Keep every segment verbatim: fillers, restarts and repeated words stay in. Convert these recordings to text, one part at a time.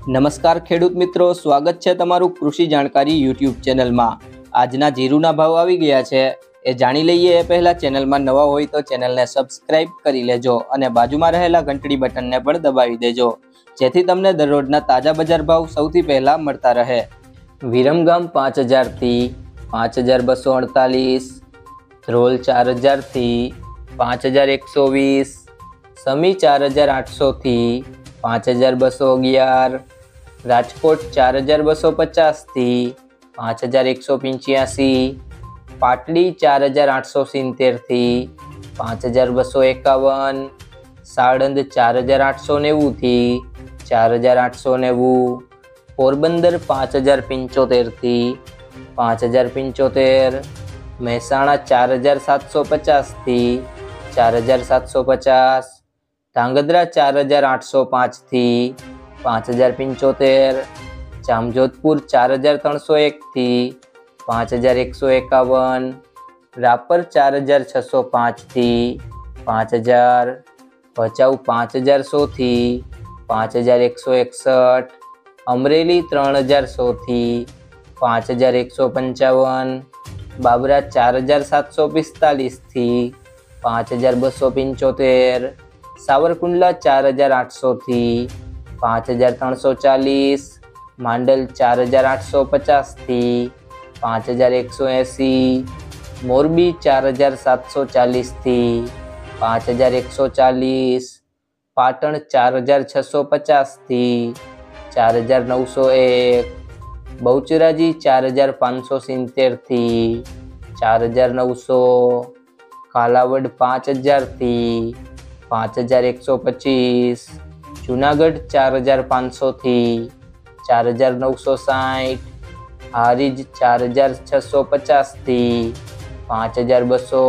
નમસ્કાર ખેડૂત મિત્રો, સ્વાગત છે તમારું કૃષિ જાણકારી યુટ્યુબ ચેનલમાં। આજના જીરુના ભાવ આવી ગયા છે એ જાણી લઈએ એ પહેલા ચેનલમાં નવા હોય તો ચેનલને સબસ્ક્રાઇબ કરી લેજો અને બાજુમાં રહેલા ઘંટડી બટનને પણ દબાવી દેજો, જેથી તમને દરરોજના તાજા બજાર ભાવ સૌથી પહેલા મળતા રહે। વિરમગામ પાંચ હજાર થી પાંચ હજાર બસો અડતાલીસ, ધ્રોલ ચાર હજાર થી પાંચ હજાર એકસો વીસ, સમી ચાર હજાર આઠસો થી પાંચ હજાર બસો અગિયાર, રાજકોટ ચાર હજાર બસો પચાસ થી પાંચ હજાર એકસો પંચ્યાસી, પાટડી ચાર હજાર આઠસો સિત્તેર થી પાંચ હજાર બસો એકાવન, સાણંદ ચાર હજાર આઠસો નેવું થી ચાર હજાર આઠસો નેવું, પોરબંદર પાંચ હજાર પંચોતેર થી પાંચ હજાર પંચોતેર, મહેસાણા ચાર હજાર સાતસો પચાસ થી ચાર હજાર સાતસો પચાસ, ધાંગધ્રા ચાર હજાર આઠસો પાંચ થી પાંચ હજાર પંચોતેર, જામજોધપુર ચાર હજાર ત્રણસો એક થી પાંચ હજાર એકસો એકાવન, રાપર ચાર હજાર છસો પાંચ થી પાંચ હજાર, ભચાઉ પાંચ હજાર સો થી પાંચ હજાર એકસો એકસઠ, અમરેલી ત્રણ હજાર સો થી પાંચ હજાર એકસો પંચાવન, બાબરા ચાર હજાર સાતસો પિસ્તાલીસ થી પાંચ હજાર બસો પંચોતેર, સાવરકુંડલા ચાર હજાર આઠસો થી પાંચ હજાર ત્રણસો ચાલીસ, માંડલ ચાર હજાર આઠસો પચાસ થી પાંચ હજાર એકસો એંસી, મોરબી ચાર હજાર સાતસો ચાલીસ થી પાંચ હજાર એકસો ચાલીસ, પાટણ ચાર હજાર છસો પચાસ થી ચાર હજાર નવસો એક, બહુચરાજી ચાર હજાર પાંચસો સિત્તેર થી ચાર હજાર નવસો, કાલાવડ પાંચ હજાર થી પાંચ હજાર એકસો પચીસ, જુનાગઢ ચાર હજાર પાંચસો થી ચાર હજાર નવસો સાઠ, હારીજ ચાર હજાર છસો પચાસ થી પાંચ હજાર બસો,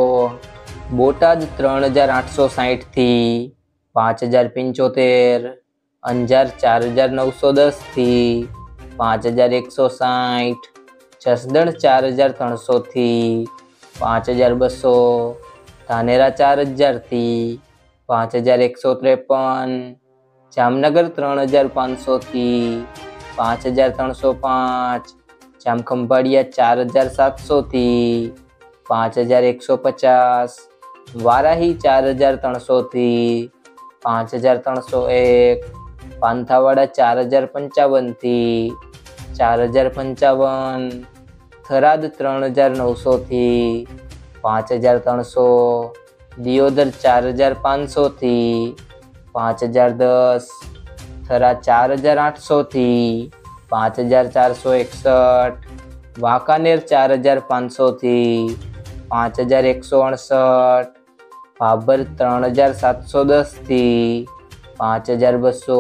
બોટાદ ત્રણ હજાર આઠસો સાઠ થી પાંચ હજાર પંચોતેર, અંજાર ચાર હજાર નવસો દસ થી પાંચ હજાર એકસો સાઠ, જસદણ ચાર હજાર ત્રણસો થી પાંચ હજાર બસો, ધાનેરા ચાર હજાર થી પાંચ હજાર એકસો ત્રેપન, જામનગર ત્રણ હજાર પાંચસો થી પાંચ હજાર ત્રણસો પાંચ, જામખંભાળિયા ચાર હજાર સાતસો થી પાંચ હજાર એકસો પચાસ, વારાહી ચાર હજાર ત્રણસો થી પાંચ હજાર ત્રણસો એક, પાંથાવાડા ચાર હજાર પંચાવન થી ચાર હજાર પંચાવન, થરાદ ત્રણ હજાર નવસો થી પાંચ હજાર ત્રણસો, દિયોદર ચાર હજાર પાંચસો થી પાંચ હજાર દસ, થરા ચાર હજાર આઠસો થી પાંચ હજાર ચારસો એકસઠ, વાંકાનેર ચાર હજાર પાંચસો થી પાંચ હજાર એકસો અડસઠ, ભાભર ત્રણ હજાર સાતસો દસ થી પાંચ હજાર બસો,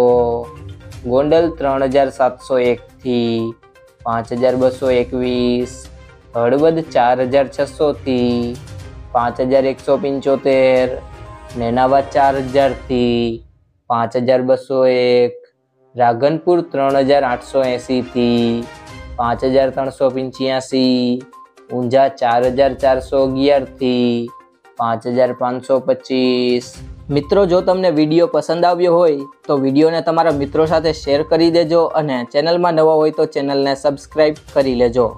ગોંડલ ત્રણ હજાર સાતસો એક થી પાંચ હજાર બસો એકવીસ, હળવદ ચાર હજાર છસો થી પાંચ હજાર એકસો પંચોતેર, નેનાવા ચાર હજાર થી પાંચ હજાર બસો એક, રાધનપુર ત્રણ હજાર આઠસો એંસી થી પાંચ હજાર ત્રણસો પંચ્યાસી, ઊંઝા ચાર હજાર ચારસો અગિયાર થી પાંચ હજાર પાંચસો પચીસ। મિત્રો, જો તમને વિડીયો પસંદ આવ્યો હોય તો વિડીયોને તમારા મિત્રો સાથે શેર કરી દેજો અને ચેનલમાં નવા હોય તો ચેનલને સબસ્ક્રાઇબ કરી લેજો।